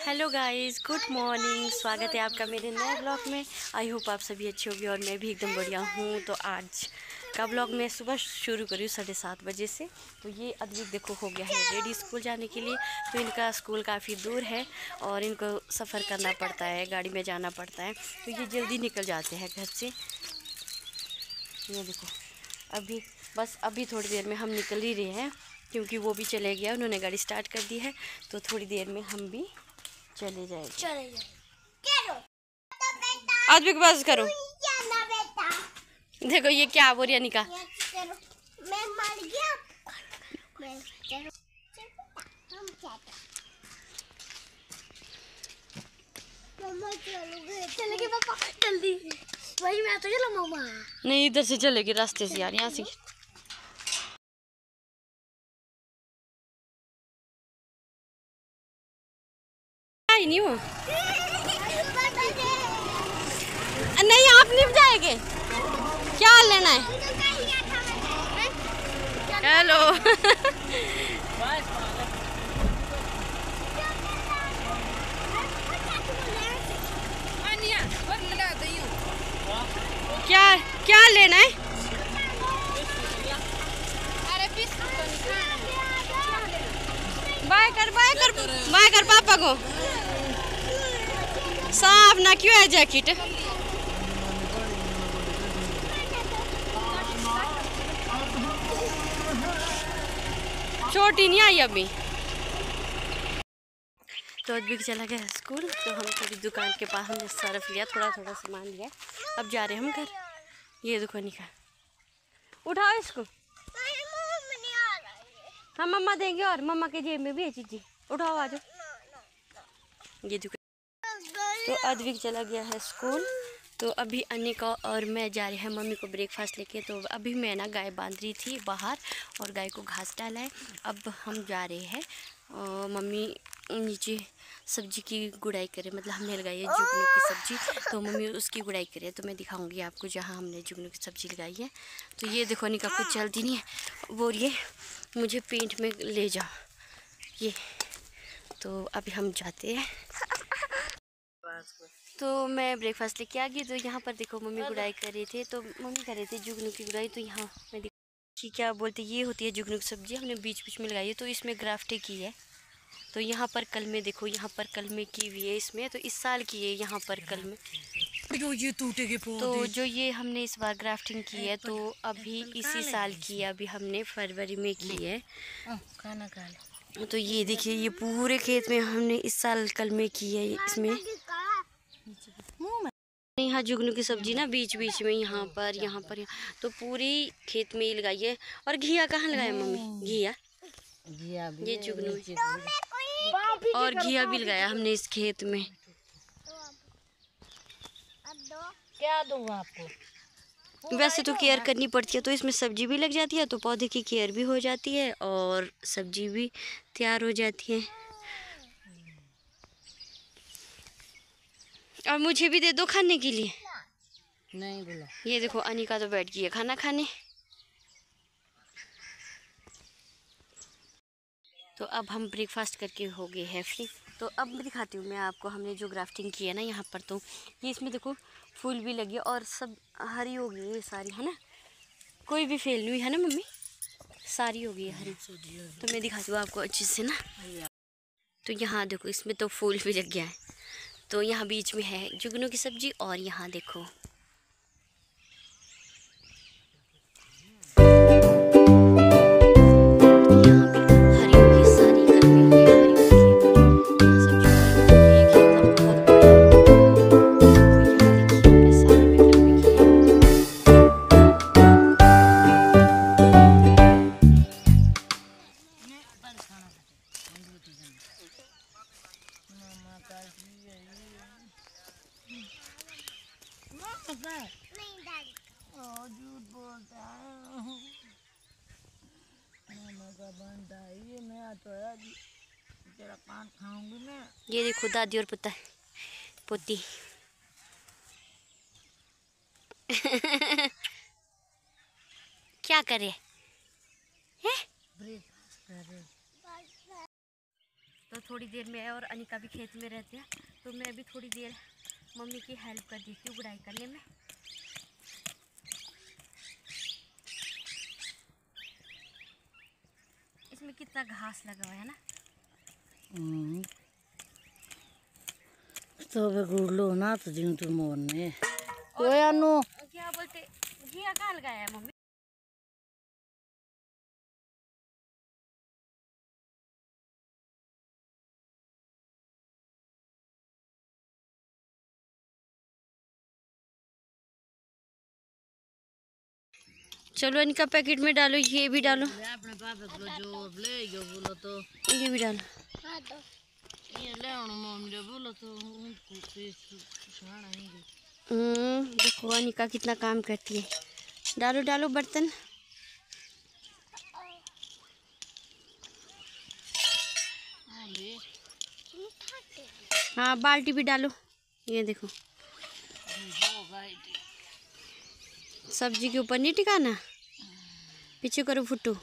Hello guys, good morning. स्वागत है आपका मेरे नए ब्लॉग में। आई होप आप सभी अच्छे होंगे और मैं भी एकदम बढ़िया हूँ। तो आज का ब्लॉग मैं सुबह शुरू करी हूँ 7:30 बजे से। तो ये अद्विक देखो हो गया है रेडी स्कूल जाने के लिए। तो इनका स्कूल काफ़ी दूर है और इनको सफ़र करना पड़ता है, गाड़ी में जाना पड़ता है। तो ये जल्दी निकल जाते हैं घर से। ये देखो अभी थोड़ी देर में हम निकल ही रहे हैं, क्योंकि वो भी चले गया, उन्होंने गाड़ी स्टार्ट कर दी है। तो थोड़ी देर में हम भी चले जाएंगे। आदमी के पास करो। देखो ये क्या बोल रही है निका। मैं मर गया। चलेगी पापा जल्दी। वही मैं तो चलो मामा। नहीं, इधर से चलेगी, रास्ते से यार, यहाँ से। आई नहीं वो। नहीं, आप नहीं जाएंगे। क्या लेना है? हेलो। क्या क्या लेना है? बाय कर बाय कर बाय कर पापा को। साफ ना क्यों है जैकेट? छोटी नहीं आई अभी। तो अद्विक चला गया स्कूल। तो हम थोड़ी दुकान के पास हमने सर्फ लिया, थोड़ा थोड़ा सामान लिया। अब जा रहे हैं हम घर। ये दुकान का उठाओ इसको। हम मम्मा देंगे और मम्मा के जेब में भी है चीज़ी। उठाओ आ जाओ। ये दुकान। तो अद्विक चला गया है स्कूल। तो अभी अनिका और मैं जा रहे हैं मम्मी को ब्रेकफास्ट लेके। तो अभी मैं ना गाय बांध रही थी बाहर और गाय को घास डाला है। अब हम जा रहे हैं। मम्मी नीचे सब्जी की गुड़ाई करे, मतलब हमने लगाई है जुगनू की सब्जी। तो मम्मी उसकी गुड़ाई करे, तो मैं दिखाऊंगी आपको जहाँ हमने जुगनू की सब्जी लगाई है। तो ये देखो अनिका कुछ चलती नहीं है, बोल ये मुझे पेंट में ले जाओ ये। तो अभी हम जाते हैं। तो मैं ब्रेकफास्ट लेके आ गई। तो यहाँ पर देखो मम्मी गुड़ाई कर रहे थे। तो मम्मी कर रहे थे जुगनू की गुड़ाई। तो यहाँ मैं देखो क्या बोलते, ये होती है जुगनू की सब्जी, हमने बीच बीच में लगाई है। तो इसमें ग्राफ्टिंग की है। तो यहाँ पर कलमे देखो, यहाँ पर कलमे की हुई है इसमें। तो इस साल की है यहाँ पर कलमे। ये टूटे के पौधे। तो जो ये हमने इस बार ग्राफ्टिंग की है, तो अभी इसी साल की है, अभी हमने फरवरी में की है। खाना खा लो। तो ये देखिए ये पूरे खेत में हमने इस साल कलमे की है इसमें। यहाँ जुगनू की सब्जी ना बीच बीच में यहाँ पर तो पूरी खेत में ही लगाई है। और घिया कहाँ लगाया मम्मी? घिया ये जुगनू और घिया भी लगाया हमने इस खेत में। क्या दूँ आपको? वैसे तो केयर करनी पड़ती है, तो इसमें सब्जी भी लग जाती है, तो पौधे की केयर भी हो जाती है और सब्जी भी तैयार हो जाती है। और मुझे भी दे दो खाने के लिए। नहीं बोला। ये देखो अनिका तो बैठ गई है खाना खाने। तो अब हम ब्रेकफास्ट करके हो गए हैं फ्री। तो अब दिखाती हूँ मैं आपको हमने जो ग्राफ्टिंग की है ना यहाँ पर। तो ये इसमें देखो फूल भी लगे और सब हरी हो गई है सारी, है ना, कोई भी फेल नहीं हुई है ना मम्मी, सारी हो गई है हरी। तो मैं दिखाती हूँ आपको अच्छे से ना। तो यहाँ देखो इसमें तो फूल भी लग गया है। तो यहाँ बीच में है जुगनू की सब्जी और यहाँ देखो तेरा पान खाऊंगी मैं। ये देखो दादी और पोती। क्या करे हैं? तो थोड़ी देर में और अनिका भी खेत में रहते हैं, तो मैं भी थोड़ी देर मम्मी की हेल्प कर देती हूँ गुड़ाई करने में। इसमें कितना घास लगा हुआ है ना। तो वे गुड़लो ना तो जिन तू मोन ने क्या बोलते घिया कहाँ लगाया है मम्मी? चलो इनका पैकेट में डालो, ये भी डालो, अपने पापा को जो ले जो बोलो तो ये भी डालो। ये ले मम्मी जो बोलो तो उनको सुहाना नहीं। देखो अनिका कितना काम करती है। डालो डालो बर्तन। हाँ बाल्टी भी डालो। ये देखो सब्जी के ऊपर नहीं टिकाना, पीछे करो फुट्टू।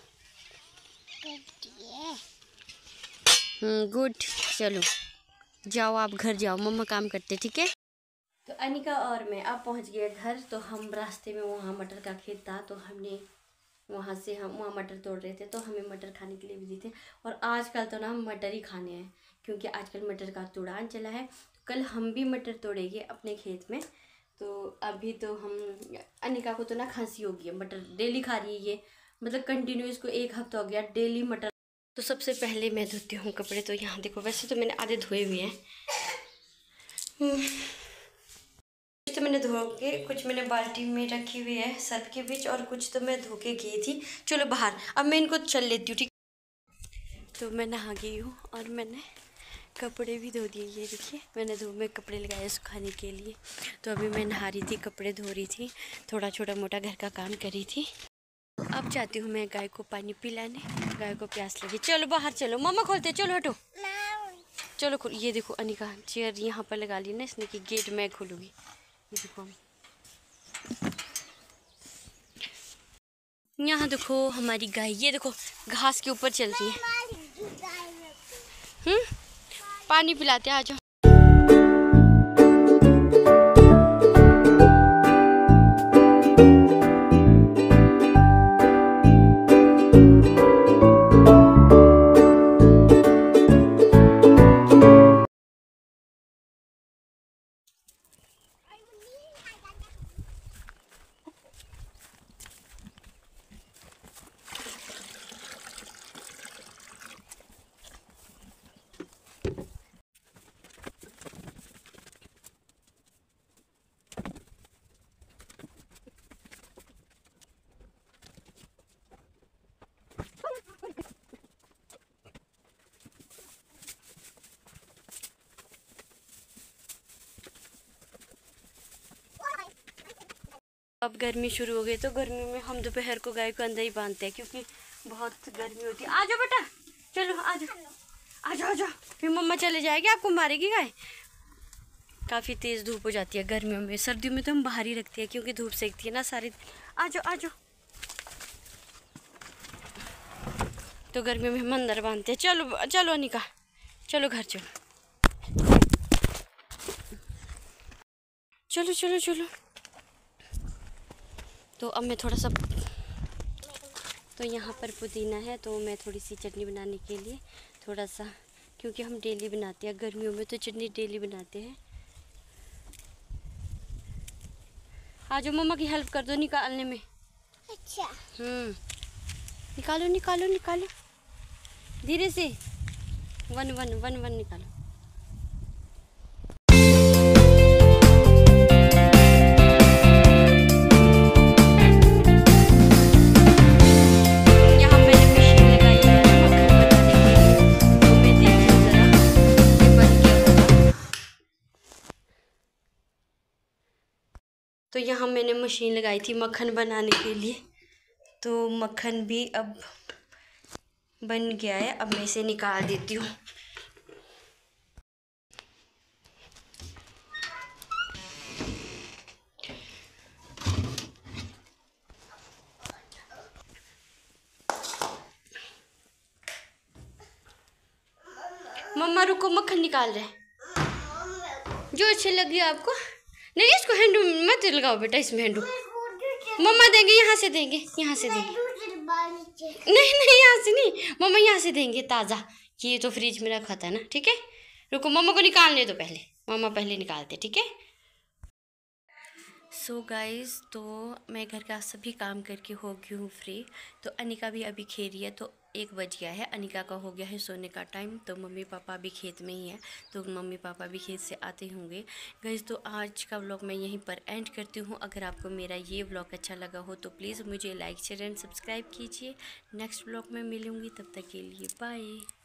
गुड। चलो जाओ आप घर जाओ, मम्मा काम करते, ठीक है। तो अनिका और मैं अब पहुंच गए घर। तो हम रास्ते में वहाँ मटर का खेत था, तो हमने वहाँ से हम वहाँ मटर तोड़ रहे थे, तो हमें मटर खाने के लिए भी दी थे। और आजकल तो ना हम मटर ही खाने हैं, क्योंकि आजकल मटर का तुड़ान चला है। तो कल हम भी मटर तोड़ेंगे अपने खेत में। तो अभी तो हम अनिका को तो ना खांसी हो गई है, मटर डेली खा रही है ये, मतलब कंटिन्यू इसको 1 हफ्ता हो गया डेली मटर। तो सबसे पहले मैं धोती हूँ कपड़े। तो यहाँ देखो, वैसे तो मैंने आधे धोए हुए हैं, कुछ तो मैंने धो के, कुछ मैंने बाल्टी में रखी हुई है सर्फ के बीच, और कुछ तो मैं धो के गई थी। चलो बाहर, अब मैं इनको चल लेती हूँ, ठीक। तो मैं नहा गई हूँ और मैंने कपड़े भी धो दिए। ये देखिए मैंने धूप में कपड़े लगाए सुखाने के लिए। तो अभी मैं नहा रही थी, कपड़े धो रही थी, थोड़ा छोटा मोटा घर का काम कर रही थी। अब जाती हूँ मैं गाय को पानी पिलाने, गाय को प्यास लगी। चलो बाहर चलो, मम्मा खोलते, चलो हटो, चलो खोल। ये देखो अनिका चेयर यहाँ पर लगा ली ना इसने कि गेट मैं खोलूँगी। ये देखो यहाँ देखो हमारी गाय, ये देखो घास के ऊपर चल रही है। पानी पिलाते, आ जाओ। अब गर्मी शुरू हो गई, तो गर्मी में हम दोपहर को गाय को अंदर ही बांधते हैं, क्योंकि बहुत गर्मी होती है। आ जाओ बेटा, चलो आ जाओ, आ जाओ, आ जाओ, फिर मम्मा चले जाएगी, आपको मारेगी गाय। काफ़ी तेज़ धूप हो जाती है गर्मियों में। सर्दियों में तो हम बाहर ही रखते हैं, क्योंकि धूप सेकती है ना सारी। आ जाओ, आ जाओ। तो गर्मियों में हम अंदर बांधते हैं। चलो चलो अनिका, चलो घर चलो, चलो चलो चलो। तो अब मैं थोड़ा सा, तो यहाँ पर पुदीना है, तो मैं थोड़ी सी चटनी बनाने के लिए थोड़ा सा, क्योंकि हम डेली बनाते हैं गर्मियों में, तो चटनी डेली बनाते हैं। आज मम्मा की हेल्प कर दो निकालने में। अच्छा। निकालो निकालो निकालो, धीरे से, वन वन वन वन निकालो। तो यहाँ मैंने मशीन लगाई थी मक्खन बनाने के लिए, तो मक्खन भी अब बन गया है। अब मैं इसे निकाल देती हूँ। मम्मा रुको, मक्खन निकाल रहे, जो अच्छे लगी आपको। नहीं, इसको हैंडू मत लगाओ बेटा, इसमें हैंडू मम्मा देंगे, यहाँ से देंगे, यहाँ से देंगे। नहीं नहीं, यहाँ से नहीं मम्मा, यहाँ से देंगे ताज़ा, ये तो फ्रिज में रखा था ना। ठीक है, रुको मम्मा को निकालने दो पहले, मम्मा पहले निकालते। ठीक है। सो गाइज़, तो मैं घर का सभी काम करके हो गई हूँ फ्री। तो अनिका भी अभी खेल रही है, तो 1 बज गया है, अनिका का हो गया है सोने का टाइम। तो मम्मी पापा भी खेत में ही है, तो मम्मी पापा भी खेत से आते होंगे। गाइज़, तो आज का व्लॉग मैं यहीं पर एंड करती हूँ। अगर आपको मेरा ये व्लॉग अच्छा लगा हो तो प्लीज़ मुझे लाइक शेयर एंड सब्सक्राइब कीजिए। नेक्स्ट व्लॉग में मिलूँगी, तब तक के लिए बाय।